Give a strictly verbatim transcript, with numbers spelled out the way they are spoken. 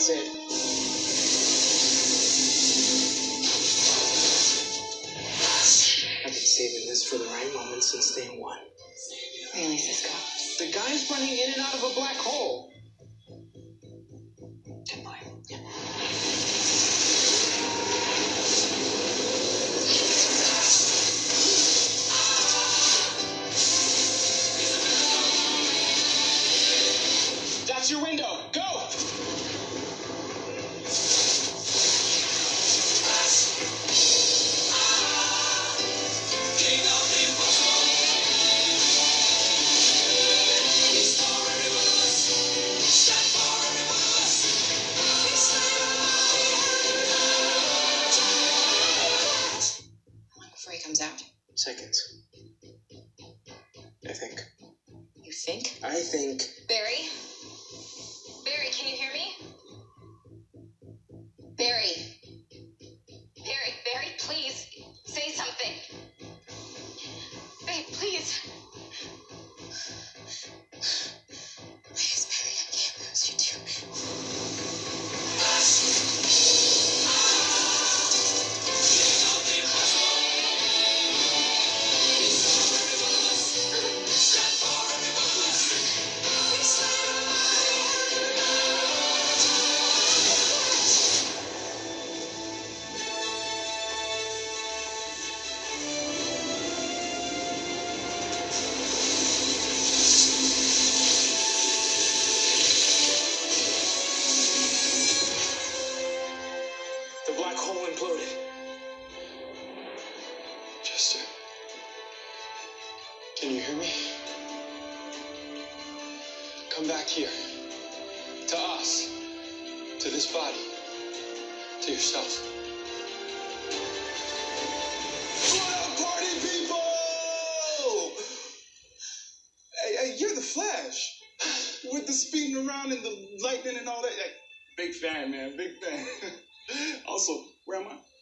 That's it. I've been saving this for the right moment since day one. Really, Cisco? The guy's running in and out of a black hole. Good boy. Yeah. That's your window. Go! Before he comes out. Seconds. I think. You think? I think. Barry? Barry, can you hear me? Barry. Barry, Barry, please. Say something. Babe, please. Please, Barry, I can't lose you too. The black hole imploded. Chester, can you hear me? Come back here. To us. To this body. To yourself. What up, party people? Hey, hey, you're the Flash. With the speeding around and the lightning and all that. Hey, big fan, man. Big fan. Also, where am I?